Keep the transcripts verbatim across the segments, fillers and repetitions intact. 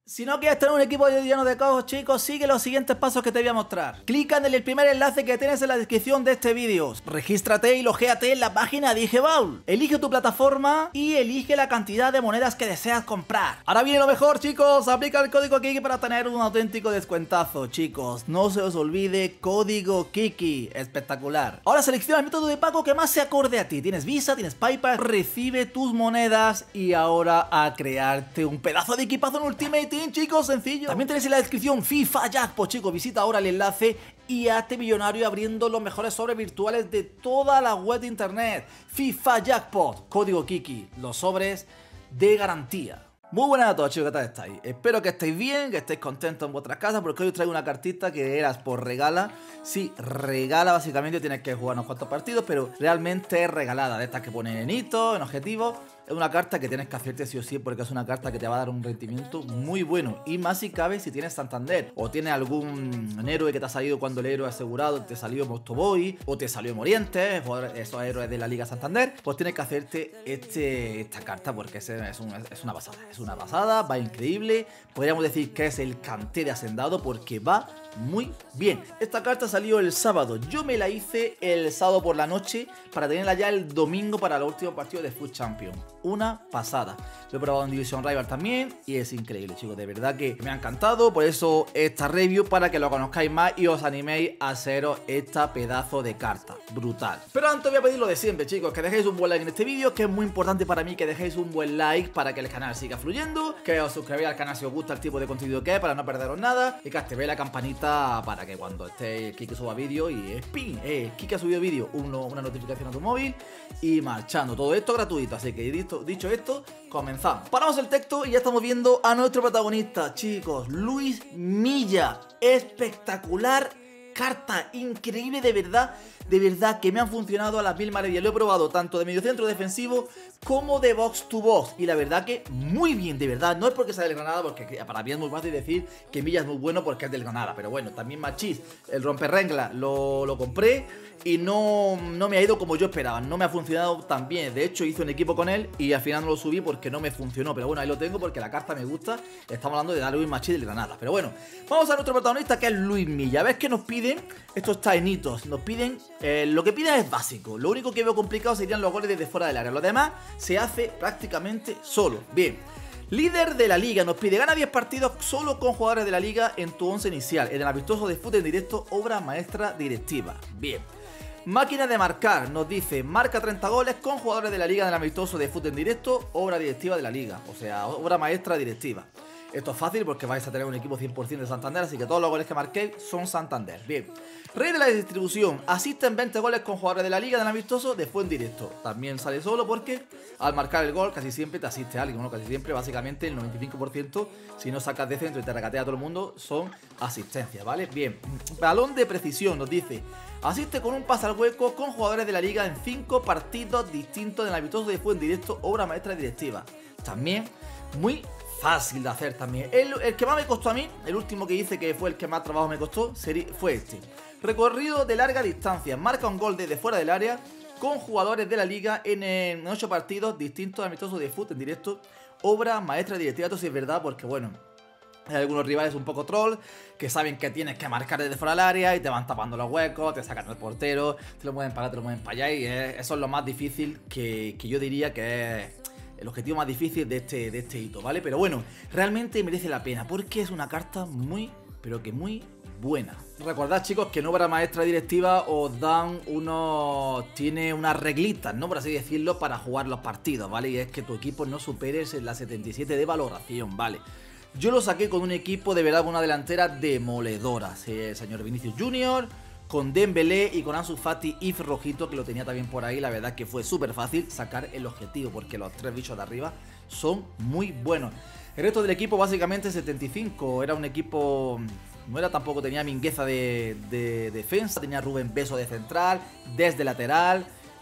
Si no quieres tener un equipo lleno de caos, chicos, sigue los siguientes pasos que te voy a mostrar. Clica en el primer enlace que tienes en la descripción de este vídeo. Regístrate y logéate en la página de IGBAUL. Elige tu plataforma y elige la cantidad de monedas que deseas comprar. Ahora viene lo mejor, chicos. Aplica el código Kiki para tener un auténtico descuentazo, chicos. No se os olvide, código Kiki. Espectacular. Ahora selecciona el método de pago que más se acorde a ti. Tienes Visa, tienes PayPal. Recibe tus monedas y ahora a crearte un pedazo de equipazo en Ultimate, chicos, sencillo. También tenéis en la descripción FIFA Jackpot, chicos. Visita ahora el enlace y hazte millonario abriendo los mejores sobres virtuales de toda la web de internet. FIFA Jackpot, código Kiki, los sobres de garantía. Muy buenas a todos, chicos, ¿qué tal estáis? Espero que estéis bien, que estéis contentos en vuestras casas, porque hoy os traigo una cartita que eras por regala. Sí, regala, básicamente tienes que jugar unos cuantos partidos, pero realmente es regalada, de estas que ponen en hito, en objetivos. Es una carta que tienes que hacerte sí o sí, porque es una carta que te va a dar un rendimiento muy bueno. Y más si cabe si tienes Santander, o tienes algún héroe que te ha salido cuando el héroe asegurado te salió Mostoboy, o te salió Morientes, esos héroes de la Liga Santander, pues tienes que hacerte este, esta carta, porque es, es, un, es una pasada, es una pasada, va increíble. Podríamos decir que es el Kanté de Hacendado, porque va muy bien. Esta carta salió el sábado, yo me la hice el sábado por la noche para tenerla ya el domingo para el último partido de Foot Champion. Una pasada. Lo he probado en Division Rival también y es increíble, chicos, de verdad que me ha encantado. Por eso esta review, para que lo conozcáis más y os animéis a haceros esta pedazo de carta. Brutal. Pero antes voy a pedir lo de siempre, chicos, que dejéis un buen like en este vídeo, que es muy importante para mí que dejéis un buen like para que el canal siga fluyendo, que os suscribáis al canal si os gusta el tipo de contenido que es, para no perderos nada, y que activéis la campanita para que cuando esté Kiki suba vídeo y es ping, eh, Kiki ha subido vídeo, uno, una notificación a tu móvil y marchando. Todo esto gratuito, así que dicho, dicho esto, comenzamos. Paramos el texto y ya estamos viendo a nuestro protagonista, chicos, Luis Milla. Espectacular carta, increíble, de verdad, de verdad que me han funcionado a las mil maravillas. Lo he probado tanto de mediocentro defensivo como de box to box y la verdad que muy bien, de verdad. No es porque sea del Granada, porque para mí es muy fácil decir que Milla es muy bueno porque es del Granada, pero bueno, también Machís, el romperregla, lo, lo compré y no, no me ha ido como yo esperaba, no me ha funcionado tan bien. De hecho hice un equipo con él y al final no lo subí porque no me funcionó, pero bueno, ahí lo tengo porque la carta me gusta. Estamos hablando de Darwin Machís del Granada, pero bueno, vamos a nuestro protagonista, que es Luis Milla. ¿Ves que nos piden? Esto está en hitos, nos piden, eh, lo que piden es básico. Lo único que veo complicado serían los goles desde fuera del área, lo demás se hace prácticamente solo. Bien. Líder de la liga, nos pide: gana diez partidos solo con jugadores de la liga en tu once inicial. En el amistoso de fútbol en directo, obra maestra directiva. Bien. Máquina de marcar, nos dice: marca treinta goles con jugadores de la liga en el amistoso de fútbol en directo, obra directiva de la liga. O sea, obra maestra directiva. Esto es fácil porque vais a tener un equipo cien por cien de Santander, así que todos los goles que marquéis son Santander. Bien. Rey de la distribución, asisten veinte goles con jugadores de la liga en el amistoso de fútbol en directo. También sale solo porque al marcar el gol casi siempre te asiste alguien, ¿no? Casi siempre, básicamente el noventa y cinco por ciento, si no sacas de centro y te regatea a todo el mundo, son asistencias, ¿vale? Bien. Balón de precisión, nos dice: asiste con un pase al hueco con jugadores de la liga en cinco partidos distintos en el amistoso de fútbol en directo, obra maestra directiva. También muy fácil de hacer también. El, el que más me costó a mí, el último que hice, que fue el que más trabajo me costó, fue este. Recorrido de larga distancia, marca un gol desde fuera del área con jugadores de la liga en ocho partidos distintos amistosos de fútbol en directo, obra maestra directiva. Esto sí es verdad porque, bueno, hay algunos rivales un poco troll que saben que tienes que marcar desde fuera del área y te van tapando los huecos, te sacan el portero, te lo mueven para acá, te lo mueven para allá, y es, eso es lo más difícil que, que yo diría que es el objetivo más difícil de este, de este hito, ¿vale? Pero bueno, realmente merece la pena porque es una carta muy, pero que muy buena. Recordad, chicos, que en obra maestra directiva os dan unos... tiene unas reglitas, ¿no? Por así decirlo, para jugar los partidos, ¿vale? Y es que tu equipo no supere la setenta y siete de valoración, ¿vale? Yo lo saqué con un equipo de verdad, con una delantera demoledora. Sí, el señor Vinicius Junior, con Dembélé y con Ansu Fati y Rojito, que lo tenía también por ahí. La verdad que fue súper fácil sacar el objetivo porque los tres bichos de arriba son muy buenos. El resto del equipo básicamente setenta y cinco. Era un equipo... no era tampoco, tenía Mingueza de, de defensa, tenía Rubén Beso de central, desde lateral,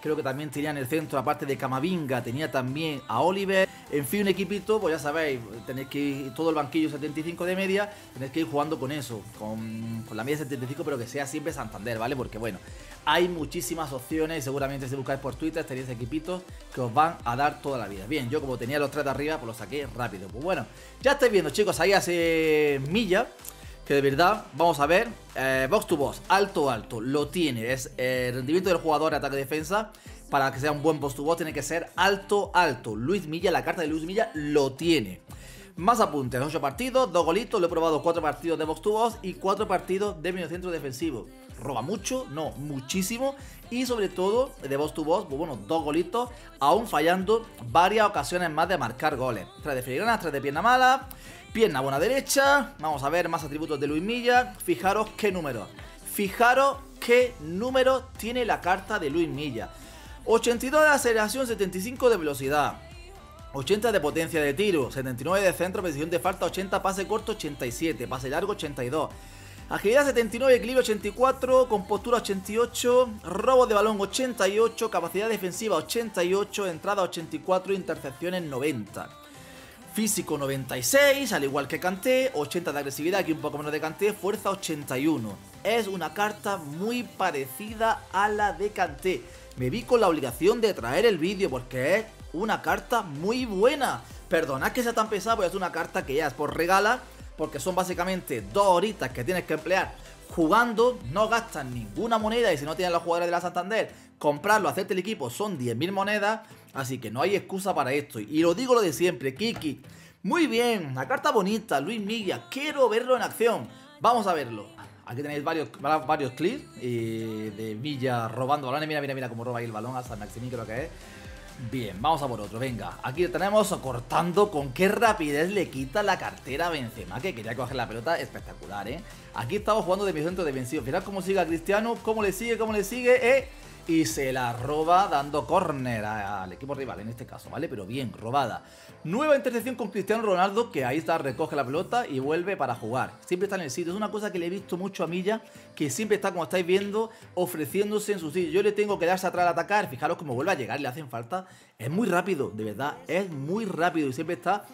Creo que también tenía en el centro, aparte de Camavinga, tenía también a Oliver. En fin, un equipito, pues ya sabéis, tenéis que ir, todo el banquillo setenta y cinco de media, tenéis que ir jugando con eso, con, con la media setenta y cinco, pero que sea siempre Santander, ¿vale? Porque bueno, hay muchísimas opciones y seguramente si buscáis por Twitter tenéis equipitos que os van a dar toda la vida. Bien, yo como tenía los tres de arriba, pues los saqué rápido. Pues bueno, ya estáis viendo, chicos, ahí hace milla. Que de verdad, vamos a ver, eh, box to box, alto alto, lo tiene, es el eh, rendimiento del jugador, ataque-defensa, para que sea un buen box to box tiene que ser alto alto. Luis Milla, la carta de Luis Milla lo tiene. Más apuntes, ocho partidos, dos golitos, lo he probado cuatro partidos de box to box y cuatro partidos de mediocentro defensivo. ¿Roba mucho? No, muchísimo. Y sobre todo, de box to box, pues bueno, dos golitos, aún fallando varias ocasiones más de marcar goles. Tres de filigrana, tres de pierna mala. Pierna buena derecha. Vamos a ver más atributos de Luis Milla. Fijaros qué número. Fijaros qué número tiene la carta de Luis Milla. ochenta y dos de aceleración, setenta y cinco de velocidad. ochenta de potencia de tiro, setenta y nueve de centro, precisión de falta, ochenta, pase corto, ochenta y siete, pase largo, ochenta y dos. Agilidad setenta y nueve, equilibrio ochenta y cuatro, compostura ochenta y ocho, robo de balón ochenta y ocho, capacidad defensiva ochenta y ocho, entrada ochenta y cuatro, intercepciones noventa. Físico noventa y seis, al igual que Kanté, ochenta de agresividad, aquí un poco menos de Kanté, fuerza ochenta y uno. Es una carta muy parecida a la de Kanté. Me vi con la obligación de traer el vídeo porque es una carta muy buena. Perdonad que sea tan pesada, porque es una carta que ya es por regala, porque son básicamente dos horitas que tienes que emplear jugando, no gastas ninguna moneda y si no tienes los jugadores de la Santander, comprarlo, hacerte el equipo son diez mil monedas, así que no hay excusa para esto. Y lo digo lo de siempre, Kiki, muy bien, la carta bonita, Luis Milla, quiero verlo en acción, vamos a verlo. Aquí tenéis varios, varios clips eh, de Milla robando balones, mira, mira, mira cómo roba ahí el balón, hasta Maximín creo que es. Bien, vamos a por otro, venga. Aquí tenemos cortando con qué rapidez le quita la cartera a Benzema, que quería coger la pelota, espectacular, ¿eh? Aquí estamos jugando de mi centro defensivo. Mirad cómo sigue a Cristiano, cómo le sigue, cómo le sigue, ¿eh? Y se la roba dando córner al equipo rival en este caso, ¿vale? Pero bien, robada. Nueva intercepción con Cristiano Ronaldo, que ahí está, recoge la pelota y vuelve para jugar. Siempre está en el sitio. Es una cosa que le he visto mucho a Milla, que siempre está, como estáis viendo, ofreciéndose en su sitio. Yo le tengo que darse atrás al atacar. Fijaros cómo vuelve a llegar, le hacen falta. Es muy rápido, de verdad, es muy rápido y siempre está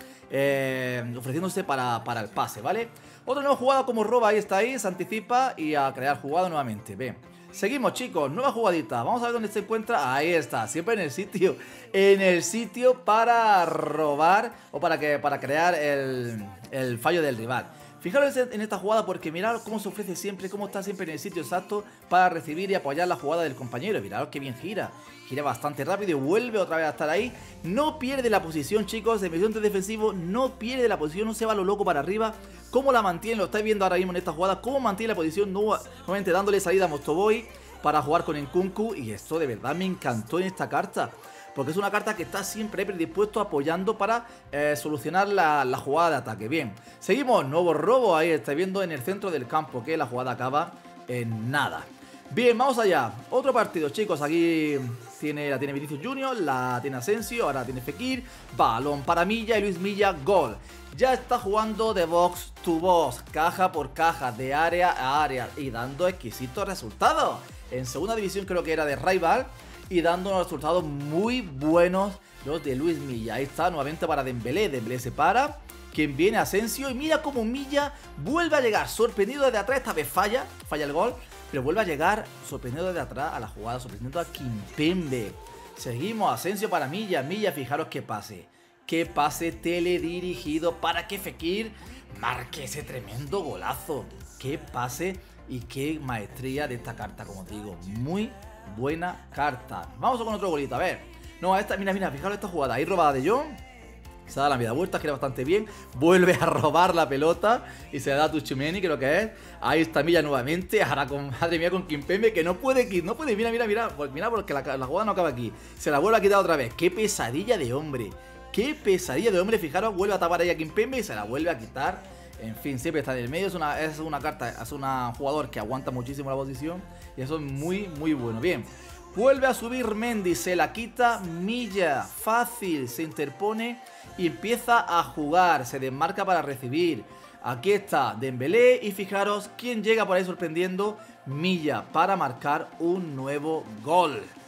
eh, ofreciéndose para, para el pase, ¿vale? Otro nuevo jugada como roba, ahí está ahí, se anticipa y a crear jugada nuevamente. Ven. Seguimos, chicos, nueva jugadita. Vamos a ver dónde se encuentra. Ahí está, siempre en el sitio. En el sitio para robar o para que para crear el, el fallo del rival. Fijaros en esta jugada porque mirad cómo se ofrece siempre, cómo está siempre en el sitio exacto para recibir y apoyar la jugada del compañero. Mirad qué bien gira. Gira bastante rápido y vuelve otra vez a estar ahí. No pierde la posición, chicos, de mediocentro defensivo. No pierde la posición, no se va lo loco para arriba. Cómo la mantiene, lo estáis viendo ahora mismo en esta jugada. Cómo mantiene la posición, nuevamente dándole salida a Mostoboy para jugar con Nkunku. Y esto de verdad me encantó en esta carta, porque es una carta que está siempre predispuesto apoyando para eh, solucionar la, la jugada de ataque. Bien, seguimos, nuevo robo, ahí estáis viendo en el centro del campo, que la jugada acaba en nada. Bien, vamos allá, otro partido, chicos. Aquí tiene, la tiene Vinicius Junior, la tiene Asensio, ahora la tiene Fekir. Balón para Milla y Luis Milla, gol. Ya está jugando de box to box, caja por caja, de área a área y dando exquisitos resultados. En segunda división creo que era de Rival y dando unos resultados muy buenos los de Luis Milla. Ahí está nuevamente para Dembélé, Dembélé se para, quien viene Asensio y mira cómo Milla vuelve a llegar sorprendido desde atrás. Esta vez falla, falla el gol, pero vuelve a llegar sorprendido desde atrás a la jugada, sorprendiendo a Kimpembe. Seguimos, Asensio para Milla, Milla, fijaros qué pase, qué pase teledirigido para que Fekir marque ese tremendo golazo. Qué pase y qué maestría de esta carta, como os digo, muy buena carta. Vamos con otro golito, a ver. No, esta, mira, mira, fijaros esta jugada. Ahí robada de Jong. Se da la media vuelta, gira bastante bien. Vuelve a robar la pelota y se la da a Tuchumeni, creo que es. Ahí está Milla nuevamente. Ahora con, madre mía, con Kimpembe, que no puede, no puede. Mira, mira, mira. Mira, porque la, la jugada no acaba aquí. Se la vuelve a quitar otra vez. Qué pesadilla de hombre. Qué pesadilla de hombre. Fijaros, vuelve a tapar ahí a Kimpembe y se la vuelve a quitar. En fin, siempre está en el medio. Es una, es una carta, es un jugador que aguanta muchísimo la posición. Y eso es muy, muy bueno. Bien. Vuelve a subir Mendy, se la quita Milla, fácil, se interpone y empieza a jugar, se desmarca para recibir. Aquí está Dembélé y fijaros quién llega por ahí sorprendiendo, Milla, para marcar un nuevo gol.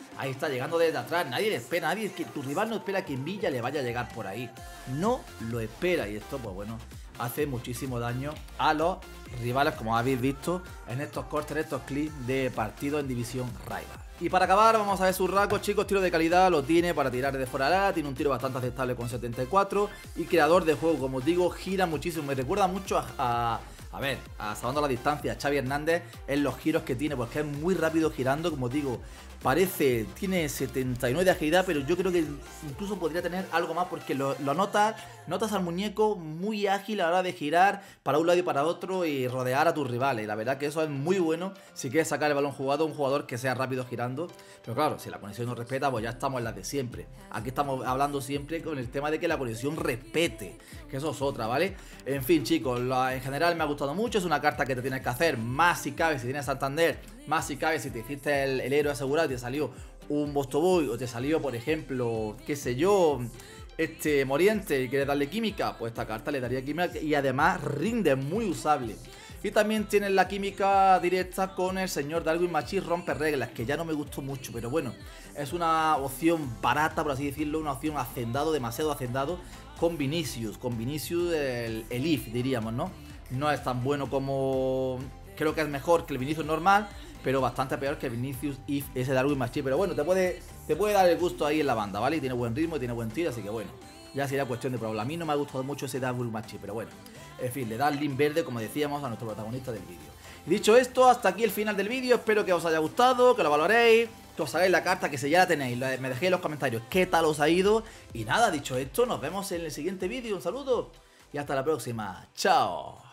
Ahí está, llegando desde atrás. Nadie le espera, nadie, que tu rival no espera que en Villa le vaya a llegar por ahí. No lo espera. Y esto, pues bueno, hace muchísimo daño a los rivales, como habéis visto en estos cortes, en estos clips de partidos en división rival. Y para acabar vamos a ver sus rasgos, chicos. Tiro de calidad lo tiene para tirar de fuera del área, tiene un tiro bastante aceptable con setenta y cuatro. Y creador de juego, como os digo, gira muchísimo. Me recuerda mucho a... a A ver, salvando la distancia, Xavi Hernández en los giros que tiene, porque es muy rápido girando, como os digo, parece, tiene setenta y nueve de agilidad, pero yo creo que incluso podría tener algo más, porque lo, lo notas, notas al muñeco muy ágil a la hora de girar para un lado y para otro y rodear a tus rivales. La verdad que eso es muy bueno si quieres sacar el balón jugado a un jugador que sea rápido girando, pero claro, si la conexión no respeta, pues ya estamos en las de siempre. Aquí estamos hablando siempre con el tema de que la conexión respete, que eso es otra, ¿vale? En fin, chicos, la, en general me ha gustado mucho, es una carta que te tienes que hacer, más si cabe si tienes Santander, más si cabe si te hiciste el, el héroe asegurado y te salió un Bostoboy o te salió, por ejemplo, qué sé yo, este Moriente y quieres darle química, pues esta carta le daría química y además rinde, muy usable. Y también tienes la química directa con el señor Darwin Machis rompe reglas, que ya no me gustó mucho, pero bueno, es una opción barata, por así decirlo, una opción hacendado, demasiado hacendado, con Vinicius, con Vinicius el, el I F, diríamos, ¿no? No es tan bueno como... Creo que es mejor que el Vinicius normal, pero bastante peor que el Vinicius I F, ese Darwin Machis. Pero bueno, te puede, te puede dar el gusto ahí en la banda, ¿vale? Y tiene buen ritmo y tiene buen tiro, así que bueno, ya sería cuestión de probarlo. A mí no me ha gustado mucho ese Darwin Machis, pero bueno. En fin, le da el link verde, como decíamos, a nuestro protagonista del vídeo. Y dicho esto, hasta aquí el final del vídeo. Espero que os haya gustado, que lo valoréis, que os hagáis la carta, que si ya la tenéis, me dejéis en los comentarios qué tal os ha ido. Y nada, dicho esto, nos vemos en el siguiente vídeo. Un saludo y hasta la próxima. ¡Chao!